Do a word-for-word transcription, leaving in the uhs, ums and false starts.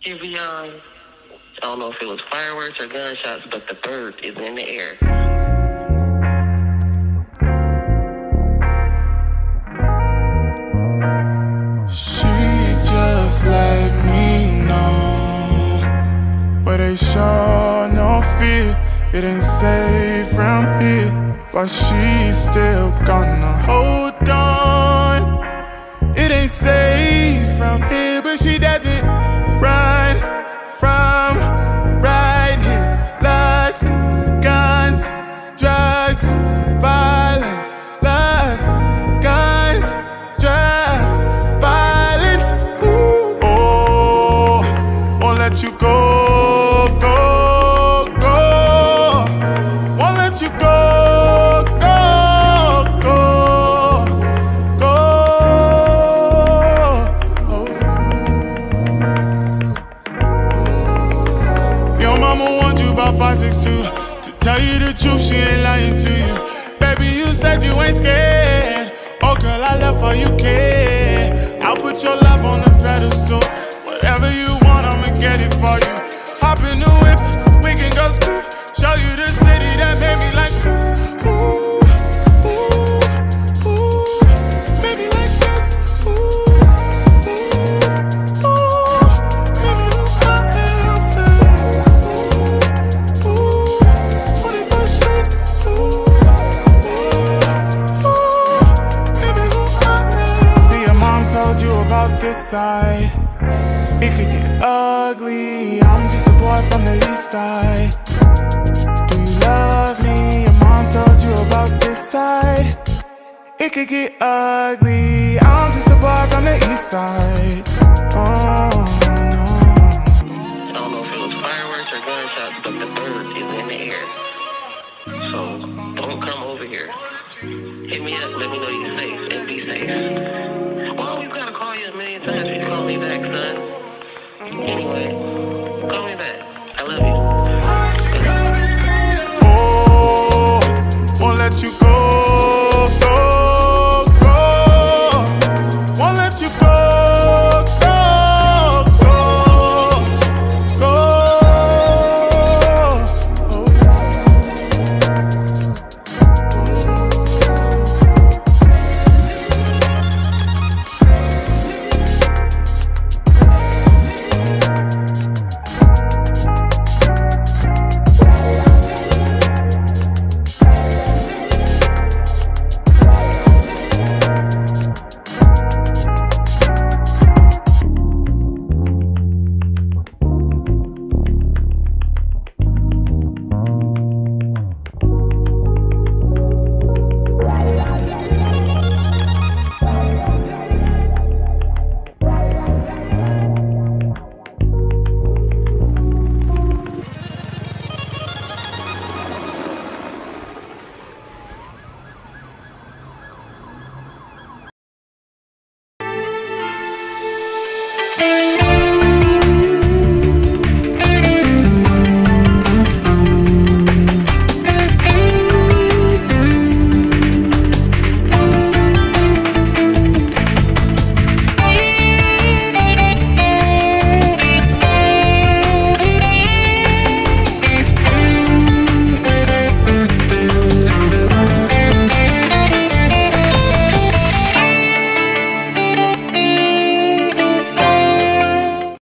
Giveon. I don't know if it was fireworks or gunshots, but the bird is in the air. She just let me know where they show no fear. It ain't safe from here, but she's still gonna hold on. It ain't safe from here, but she doesn't run from right here. Lust, guns, drugs, violence. Lust, guns, drugs, violence. Ooh. Oh, won't let you go, go, go. Won't let you go, go, go, go. Oh. Your mama wants you about five six two. To tell you the truth, she ain't lying to you. Baby, you said you ain't scared. Oh girl, I love how you care. I'll put your love on the pedestal. Whatever you want, I'ma get it for you. Hop in the whip, we can go scoot. Show you the city that made me like this. Ooh, ooh, ooh, made me like this. Ooh, ooh, ooh, made me look hot and outside. Ooh, ooh, twenty-first street. Ooh, ooh, ooh, made me look hot and outside. See, your mom told you about this side. It could get ugly. I'm just a boy from the east side. Do you love me? Your mom told you about this side. It could get ugly. I'm just a boy from the east side. Oh no. I don't know if it was fireworks or gunshots, but the bird is in the air. So don't come over here. Hit me up, let me know you're safe and be safe. Well, we've got to call you a million times. You call me back, son. Anyway, call me back. I love you. Oh, won't let you go.